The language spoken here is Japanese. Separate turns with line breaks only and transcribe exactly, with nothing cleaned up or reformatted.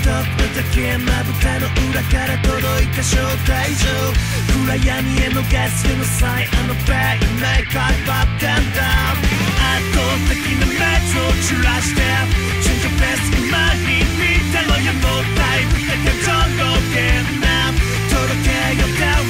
だけまぶたの裏から届いた招待状暗闇へのガスの際あのペイメイクアップアップダウン圧倒的な熱を散らしてチェンジベスト今に見たろよもうタイプだけど動けな届けよ